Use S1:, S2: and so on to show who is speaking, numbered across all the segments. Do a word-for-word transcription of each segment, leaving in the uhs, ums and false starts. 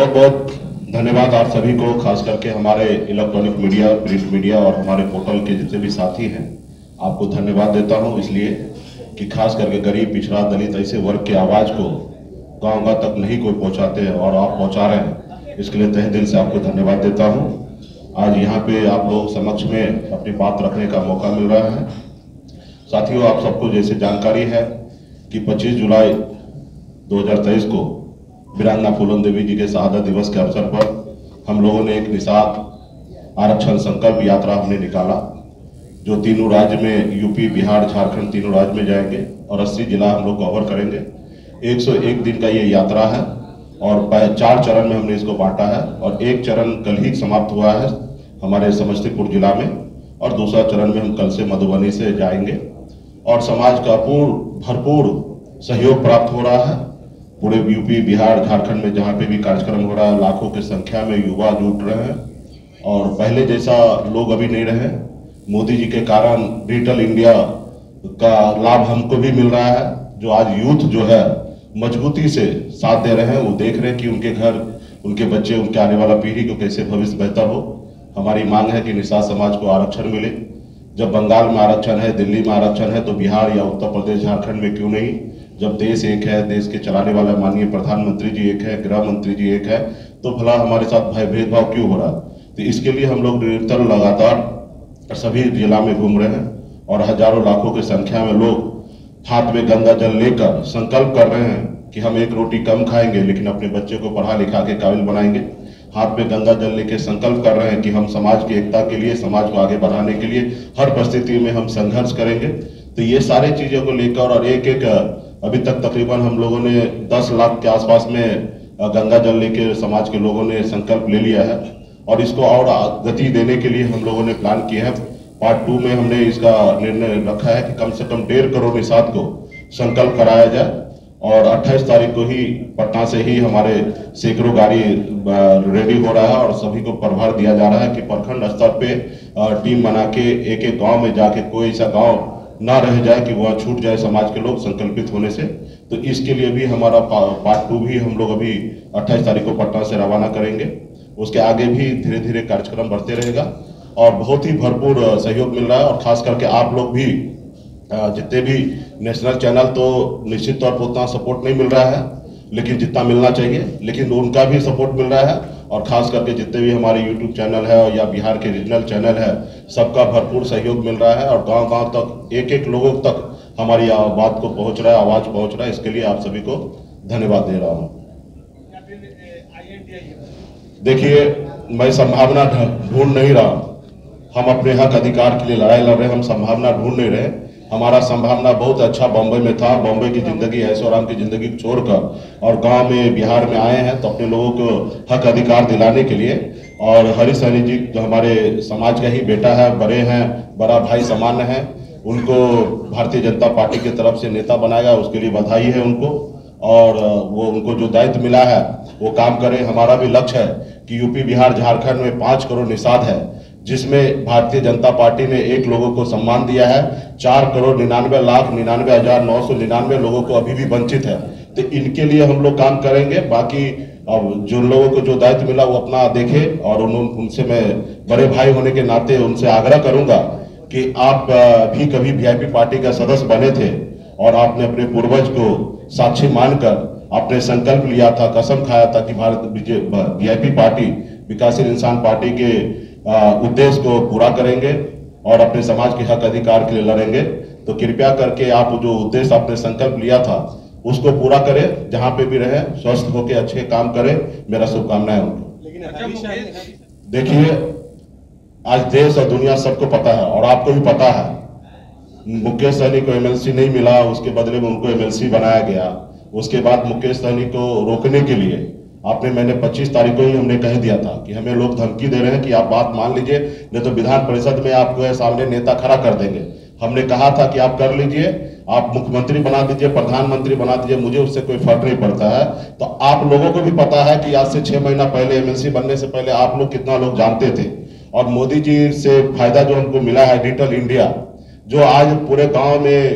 S1: बहुत बहुत धन्यवाद आप सभी को, खास करके हमारे इलेक्ट्रॉनिक मीडिया, प्रिंट मीडिया और हमारे पोर्टल के जितने भी साथी हैं, आपको धन्यवाद देता हूं इसलिए कि खास करके गरीब, पिछड़ा, दलित ऐसे वर्ग की आवाज़ को गांव गांव तक नहीं कोई पहुंचाते हैं और आप पहुंचा रहे हैं, इसके लिए तहे दिल से आपको धन्यवाद देता हूं। आज यहाँ पे आप लोग समक्ष में अपनी बात रखने का मौका मिल रहा है। साथियों, आप सबको जैसे जानकारी है कि पच्चीस जुलाई दो हज़ार तेईस को वीरांगना फूलन देवी जी के शहादत दिवस के अवसर पर हम लोगों ने एक निषाद आरक्षण संकल्प यात्रा हमने निकाला, जो तीनों राज्य में, यूपी, बिहार, झारखंड, तीनों राज्य में जाएंगे और अस्सी जिला हम लोग कवर करेंगे। एक सौ एक दिन का ये यात्रा है और चार चरण में हमने इसको बांटा है और एक चरण कल ही समाप्त हुआ है हमारे समस्तीपुर जिला में और दूसरा चरण में हम कल से मधुबनी से जाएंगे और समाज का पूर्ण भरपूर सहयोग प्राप्त हो रहा है। पूरे यूपी, बिहार, झारखंड में जहाँ पे भी कार्यक्रम हो रहा है, लाखों की संख्या में युवा जुट रहे हैं और पहले जैसा लोग अभी नहीं रहे। मोदी जी के कारण डिजिटल इंडिया का लाभ हमको भी मिल रहा है, जो आज यूथ जो है मजबूती से साथ दे रहे हैं। वो देख रहे हैं कि उनके घर, उनके बच्चे, उनके आने वाला पीढ़ी को कैसे भविष्य बेहतर हो। हमारी मांग है कि निषाद समाज को आरक्षण मिले। जब बंगाल में आरक्षण है, दिल्ली में आरक्षण है, तो बिहार या उत्तर प्रदेश, झारखंड में क्यों नहीं? जब देश एक है, देश के चलाने वाला माननीय प्रधानमंत्री जी एक है, गृह मंत्री जी एक है, तो भला हमारे साथ भाई भेदभाव क्यों हो रहा है? तो इसके लिए हम लोग निरंतर लगातार सभी जिला में घूम रहे हैं और हजारों लाखों की संख्या में लोग हाथ में गंगा जल लेकर संकल्प कर रहे हैं कि हम एक रोटी कम खाएंगे लेकिन अपने बच्चे को पढ़ा लिखा के काबिल बनाएंगे। हाथ में गंगा जल लेके संकल्प कर रहे हैं कि हम समाज की एकता के लिए, समाज को आगे बढ़ाने के लिए हर परिस्थिति में हम संघर्ष करेंगे। तो ये सारे चीजों को लेकर और एक एक अभी तक तकरीबन हम लोगों ने दस लाख के आसपास में गंगा जल लेके समाज के लोगों ने संकल्प ले लिया है और इसको और गति देने के लिए हम लोगों ने प्लान किया है। पार्ट टू में हमने इसका निर्णय रखा है कि कम से कम डेढ़ करोड़ निषाद को संकल्प कराया जाए और अट्ठाईस तारीख को ही पटना से ही हमारे सैकड़ों गाड़ी रेडी हो रहा है और सभी को प्रभार दिया जा रहा है कि प्रखंड स्तर पे टीम बना के एक एक गांव में जाके कोई ऐसा गांव ना रह जाए कि वहाँ छूट जाए समाज के लोग संकल्पित होने से। तो इसके लिए भी हमारा पार्ट टू भी हम लोग अभी अट्ठाईस तारीख को पटना से रवाना करेंगे। उसके आगे भी धीरे धीरे कार्यक्रम बढ़ते रहेगा और बहुत ही भरपूर सहयोग मिल रहा है और खास करके आप लोग भी जितने भी नेशनल चैनल, तो निश्चित तौर पर उतना सपोर्ट नहीं मिल रहा है लेकिन जितना मिलना चाहिए, लेकिन उनका भी सपोर्ट मिल रहा है और खास करके जितने भी हमारे यूट्यूब चैनल है या बिहार के रीजनल चैनल है, सबका भरपूर सहयोग मिल रहा है और गांव गांव तक, एक एक लोगों तक हमारी बात को पहुंच रहा है, आवाज पहुंच रहा है। इसके लिए आप सभी को धन्यवाद दे रहा हूं। देखिए, मैं संभावना ढूंढ नहीं रहा, हम अपने हक अधिकार के लिए लड़ाई लड़ रहे हैं, हम संभावना ढूंढ नहीं रहे। हमारा संभावना बहुत अच्छा बॉम्बे में था, बॉम्बे की जिंदगी, ऐशो आराम की जिंदगी को छोड़कर और गांव में, बिहार में आए हैं तो अपने लोगों को हक अधिकार दिलाने के लिए। और हरीश सहनी जी जो हमारे समाज का ही बेटा है, बड़े हैं, बड़ा भाई समान है, उनको भारतीय जनता पार्टी की तरफ से नेता बनाएगा, उसके लिए बधाई है उनको और वो उनको जो दायित्व मिला है वो काम करें। हमारा भी लक्ष्य है कि यूपी, बिहार, झारखंड में पाँच करोड़ निषाद है, जिसमें भारतीय जनता पार्टी ने एक लोगों को सम्मान दिया है। चार करोड़ निन्यानवे लाख निन्यानवे हजार नौ सौ निन्यानवे लोगों को अभी भी वंचित है, तो इनके लिए हम लोग काम करेंगे। बाकी अब जो लोगों को जो दायित्व मिला वो अपना देखे और उन, उनसे मैं बड़े भाई होने के नाते उनसे आग्रह करूंगा कि आप भी कभी वीआईपी पार्टी का सदस्य बने थे और आपने अपने पूर्वज को साक्षी मानकर आपने संकल्प लिया था, कसम खाया था कि भारत वीआईपी पार्टी, विकासशील इंसान पार्टी के उद्देश्य को पूरा करेंगे और अपने समाज के हक अधिकार के लिए लड़ेंगे। तो कृपया करके आप जो उद्देश्य आपने संकल्प लिया था उसको पूरा करें, जहां पे भी रहे स्वस्थ होकर अच्छे काम करें। मेरा शुभकामनाएं उनको। देखिए, आज देश और दुनिया सबको पता है और आपको भी पता है, मुकेश सहनी को एमएलसी नहीं मिला, उसके बदले में उनको एमएलसी बनाया गया। उसके बाद मुकेश सहनी को रोकने के लिए आपने, मैंने पच्चीस तारीख को ही हमने कह दिया था कि हमें लोग धमकी दे रहे हैं कि आप बात मान लीजिए, नहीं तो विधान परिषद में आपको सामने नेता खड़ा कर देंगे। हमने कहा था कि आप कर लीजिए, आप मुख्यमंत्री बना दीजिए, प्रधानमंत्री बना दीजिए, मुझे उससे कोई फर्क नहीं पड़ता है। तो आप लोगों को भी पता है कि आज से छह महीना पहले, एमएलसी बनने से पहले आप लोग कितना लोग जानते थे और मोदी जी से फायदा जो हमको मिला है, डिजिटल इंडिया, जो आज पूरे गाँव में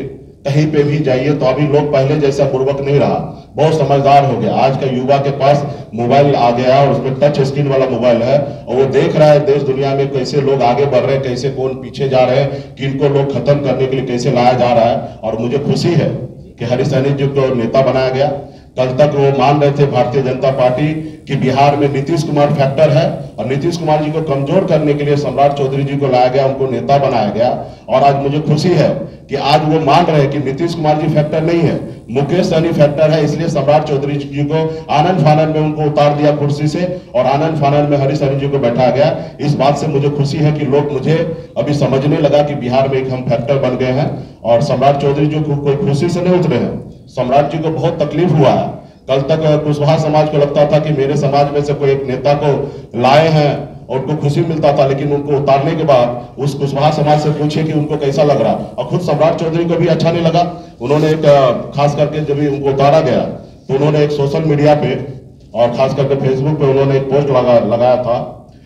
S1: कहीं पे भी जाइए तो अभी लोग पहले जैसा पूर्वक नहीं रहा, बहुत समझदार हो गया। आज का युवा के पास मोबाइल आ गया और उसमें टच स्क्रीन वाला मोबाइल है और वो देख रहा है देश दुनिया में कैसे लोग आगे बढ़ रहे हैं, कैसे कौन पीछे जा रहे हैं, किनको लोग खत्म करने के लिए कैसे लाया जा रहा है। और मुझे खुशी है कि हरीश सहनी जी को नेता बनाया गया। कल तक वो मान रहे थे भारतीय जनता पार्टी कि बिहार में नीतीश कुमार फैक्टर है और नीतीश कुमार जी को कमजोर करने के लिए सम्राट चौधरी जी को लाया गया, उनको नेता बनाया गया। और आज मुझे खुशी है कि आज वो मान रहे हैं कि नीतीश कुमार जी फैक्टर नहीं है, मुकेश सहनी फैक्टर है, इसलिए सम्राट चौधरी जी को आनंद फानन में उनको उतार दिया कुर्सी से और आनंद फानन में हरीश सहनी जी को बैठा गया। इस बात से मुझे खुशी है कि लोग मुझे अभी समझने लगा कि बिहार में एक हम फैक्टर बन गए हैं और सम्राट चौधरी जी को कोई खुशी से नहीं उतरे हैं। सम्राट जी को बहुत तकलीफ हुआ है। कल तक कुशवाहा समाज को लगता था कि मेरे समाज में से कोई एक नेता को लाए हैं और उनको खुशी मिलता था, लेकिन उनको उतारने के बाद उस कुशवाहा समाज से पूछे कि उनको कैसा लग रहा, और खुद सम्राट चौधरी को भी अच्छा नहीं लगा। उन्होंने एक खास करके जब उनको उतारा गया तो उन्होंने एक सोशल मीडिया पे और खास करके फेसबुक पे उन्होंने एक पोस्ट लगा लगाया था,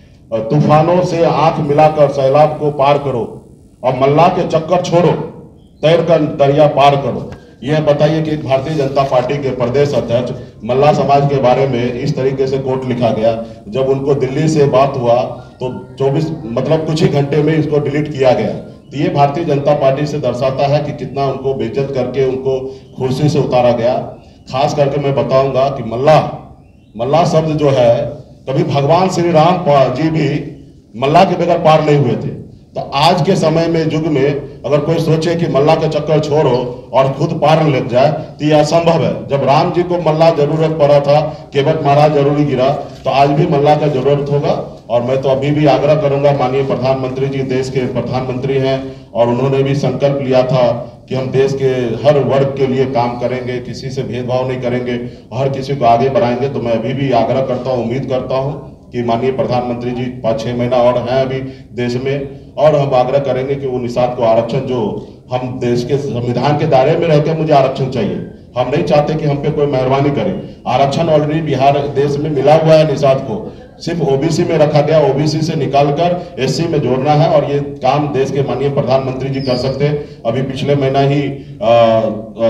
S1: तूफानों से आंख मिलाकर सैलाब को पार करो और मल्ला के चक्कर छोड़ो, तैर कर दरिया पार करो। यह बताइए कि भारतीय जनता पार्टी के प्रदेश अध्यक्ष मल्ला समाज के बारे में इस तरीके से कोट लिखा गया। जब उनको दिल्ली से बात हुआ तो चौबीस मतलब कुछ ही घंटे में इसको डिलीट किया गया। तो ये भारतीय जनता पार्टी से दर्शाता है कि कितना उनको बेइज्जत करके उनको कुर्सी से उतारा गया। खास करके मैं बताऊंगा कि मल्ला मल्ला शब्द जो है, कभी भगवान श्री राम जी भी मल्ला के बगैर पार नहीं हुए थे। तो आज के समय में युग में अगर कोई सोचे कि मल्ला का चक्कर छोड़ो और खुद पार लग जाए तो यह असंभव है। जब राम जी को मल्ला जरूरत पड़ा था, केवट महाराज जरूरी गिरा, तो आज भी मल्ला का जरूरत होगा। और मैं तो अभी भी आग्रह करूंगा, माननीय प्रधानमंत्री जी देश के प्रधानमंत्री हैं और उन्होंने भी संकल्प लिया था कि हम देश के हर वर्ग के लिए काम करेंगे, किसी से भेदभाव नहीं करेंगे, हर किसी को आगे बढ़ाएंगे। तो मैं अभी भी आग्रह करता हूँ, उम्मीद करता हूँ कि माननीय प्रधानमंत्री जी पाँच छः महीना और हैं अभी देश में, और हम आग्रह करेंगे कि वो निषाद को आरक्षण, जो हम देश के संविधान के दायरे में रहकर मुझे आरक्षण चाहिए, हम नहीं चाहते कि हम पे कोई मेहरबानी करे। आरक्षण ऑलरेडी बिहार देश में मिला हुआ है, निषाद को सिर्फ ओबीसी में रखा गया, ओबीसी से निकालकर एससी में जोड़ना है और ये काम देश के माननीय प्रधानमंत्री जी कर सकते हैं। अभी पिछले महीना ही आ, आ,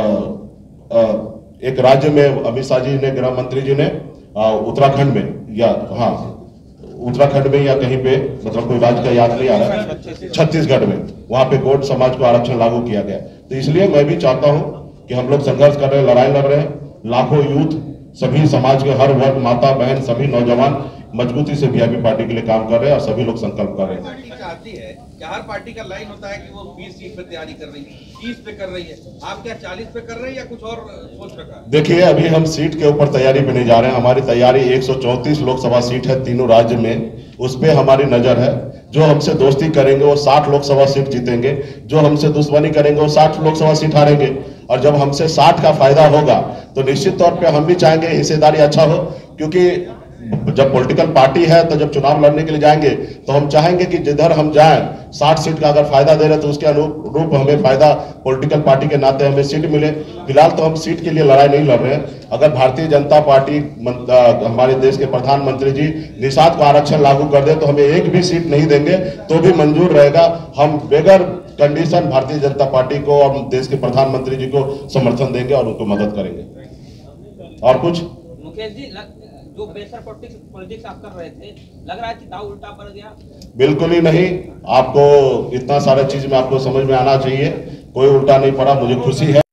S1: आ, एक राज्य में अमित शाह जी ने, गृह मंत्री जी ने उत्तराखंड में या हाँ उत्तराखंड में या कहीं पे, मतलब कोई राज्य का याद नहीं आ रहा है, छत्तीसगढ़ में, वहां पे गोंड समाज को आरक्षण लागू किया गया। तो इसलिए मैं भी चाहता हूं कि हम लोग संघर्ष कर रहे हैं, लड़ाई लड़ रहे हैं। लाखों यूथ, सभी समाज के हर वर्ग, माता बहन, सभी नौजवान मजबूती से वीआईपी पार्टी के लिए काम कर रहे हैं और सभी लोग संकल्प कर रहे हैं।
S2: पार्टी चाहती है कि हर पार्टी का लाइन होता है कि वो बीस सीट पे तैयारी कर रही है, तीस पे कर रही है, आप क्या चालीस पे कर रहे हैं या कुछ और सोच रखा है?
S1: देखिए, अभी हम सीट के ऊपर तैयारी पे नहीं जा रहे हैं। हमारी तैयारी एक सौ चौंतीस लोकसभा सीट है तीनों राज्य में, उस पर हमारी नजर है। जो हमसे दोस्ती करेंगे वो साठ लोकसभा सीट जीतेंगे, जो हमसे दुश्मनी करेंगे वो साठ लोकसभा सीट हारेंगे। और जब हमसे साठ का फायदा होगा तो निश्चित तौर पे हम भी चाहेंगे हिस्सेदारी अच्छा हो, क्योंकि जब पॉलिटिकल पार्टी है तो जब चुनाव लड़ने के लिए जाएंगे तो हम चाहेंगे कि जिधर हम जाएं साठ सीट का अगर फायदा दे रहे तो उसके अनुरूप हमें फायदा पॉलिटिकल पार्टी के नाते हमें सीट मिले। फिलहाल तो हम सीट के लिए लड़ाई नहीं लड़ रहे हैं। अगर भारतीय जनता पार्टी, हमारे देश के प्रधानमंत्री जी निषाद को आरक्षण लागू कर दे तो हमें एक भी सीट नहीं देंगे तो भी मंजूर रहेगा। हम बेगर कंडीशन भारतीय जनता पार्टी को और देश के प्रधानमंत्री जी को समर्थन देंगे और उनको मदद करेंगे। और कुछ
S3: मुकेश जी, जो प्रेशर पॉलिटिक्स पॉलिटिक्स आप कर रहे थे, लग रहा है कि दाव उल्टा पड़ गया?
S1: बिल्कुल ही नहीं। आपको इतना सारा चीज में आपको समझ में आना चाहिए, कोई उल्टा नहीं पड़ा, मुझे खुशी है।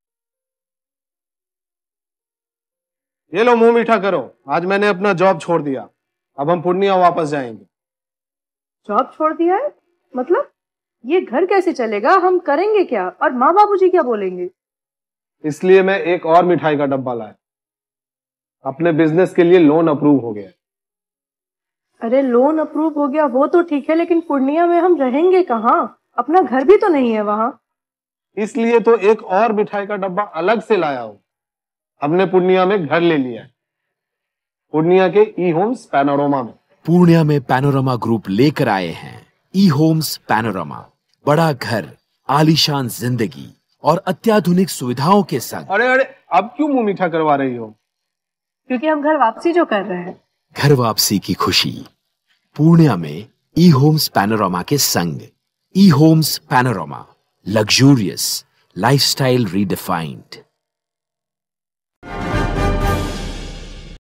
S4: ये लो, मुंह मीठा करो। आज मैंने अपना जॉब छोड़ दिया, अब हम पूर्णिया वापस जाएंगे।
S5: जॉब छोड़ दिया है? मतलब ये घर कैसे चलेगा? हम करेंगे क्या? और माँ बाबूजी क्या बोलेंगे?
S4: इसलिए मैं एक और मिठाई का डब्बा लाया। अपने बिजनेस के लिए लोन अप्रूव हो गया।
S5: अरे लोन अप्रूव हो गया वो तो ठीक है, लेकिन पूर्णिया में हम रहेंगे कहाँ? अपना घर भी तो नहीं है वहां।
S4: इसलिए तो एक और मिठाई का डब्बा अलग से लाया हूं। हमने पूर्णिया में घर ले लिया है, पूर्णिया के ई होम्स पैनोरमा में।
S6: पूर्णिया में पैनोरमा ग्रुप लेकर आए हैं ई होम्स पैनोरमा। बड़ा घर, आलीशान जिंदगी और अत्याधुनिक सुविधाओं के संग।
S4: अरे अरे अब क्यों मुंह मीठा करवा रही हो?
S5: क्योंकि हम घर वापसी जो कर रहे हैं।
S6: घर वापसी की खुशी पूर्णिया में ई होम्स पैनोरमा के संग। E homes panorama, luxurious, lifestyle redefined.